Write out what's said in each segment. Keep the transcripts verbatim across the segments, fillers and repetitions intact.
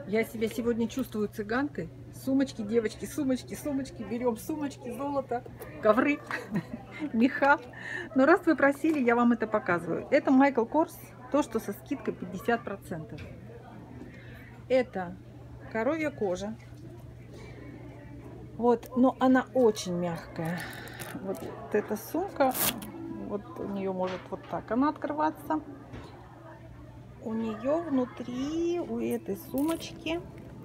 Я себя сегодня чувствую цыганкой. Сумочки, девочки, сумочки, сумочки. Берем сумочки, золото, ковры, меха. Но раз вы просили, я вам это показываю. Это Майкл Корс, то, что со скидкой пятьдесят процентов. Это коровья кожа. Вот, но она очень мягкая. Вот эта сумка, вот у нее может вот так она открываться. У нее внутри, у этой сумочки,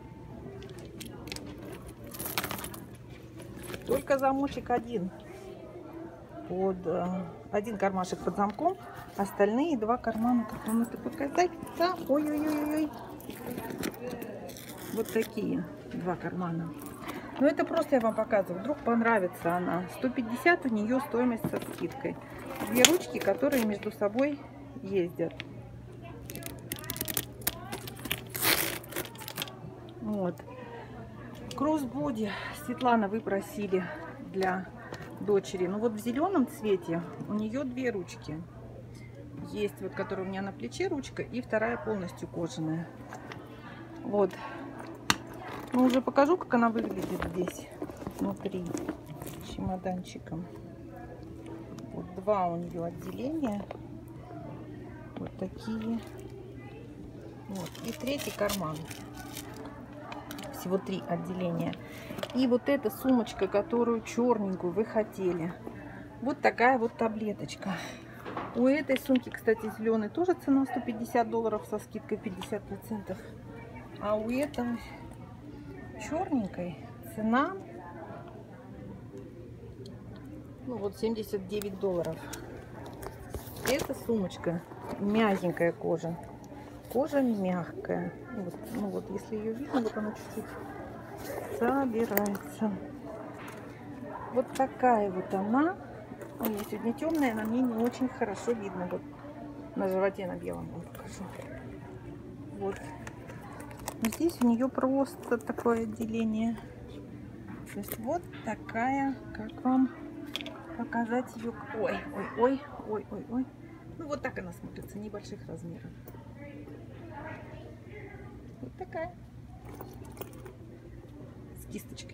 только замочек один. Под, один кармашек под замком, остальные два кармана, как вам это показать? Да, ой-ой-ой-ой. Вот такие два кармана. Но это просто я вам показываю. Вдруг понравится она. сто пятьдесят у нее стоимость со скидкой. Две ручки, которые между собой ездят. Вот. Кроссбоди. Светлана, вы просили для дочери. Ну вот в зеленом цвете у нее две ручки. Есть вот, которая у меня на плече ручка, и вторая полностью кожаная. Вот. Ну, уже покажу, как она выглядит здесь внутри чемоданчиком. Вот два у нее отделения. Вот такие. Вот. И третий карман. Всего три отделения. И вот эта сумочка, которую черненькую вы хотели. Вот такая вот таблеточка. У этой сумки, кстати, зеленой тоже цена сто пятьдесят долларов со скидкой пятьдесят процентов. А у этой черненькой цена, ну вот, семьдесят девять долларов. Эта сумочка мягенькая кожа. Кожа мягкая. Вот, ну вот, если ее видно, вот она чуть-чуть собирается. Вот такая вот она. У нее сегодня темная, на мне не очень хорошо видно. Вот на животе на белом вам покажу. Вот. Но здесь у нее просто такое отделение. То есть вот такая, как вам показать ее. Ой, ой, ой, ой, ой, ой. Ну вот так она смотрится, небольших размеров. Вот такая. С кисточкой.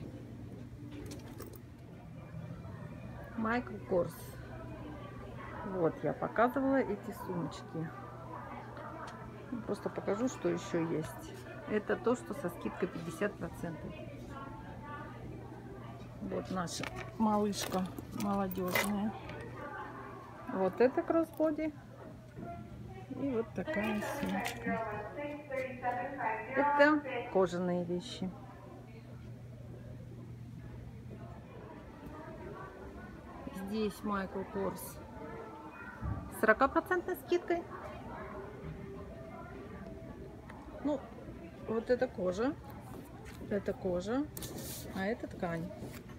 Майкл Корс. Вот я показывала эти сумочки. Просто покажу, что еще есть. Это то, что со скидкой пятьдесят процентов. Вот наша малышка молодежная. Вот это кроссбоди. И вот такая сумочка. Это кожаные вещи. Здесь Майкл Корс с сорок процентов скидкой. Ну, вот это кожа, это кожа, а это ткань.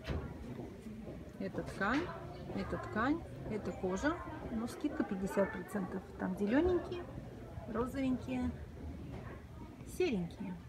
Это ткань, это ткань, это кожа, но скидка пятьдесят процентов. Там зелененькие, розовенькие, серенькие.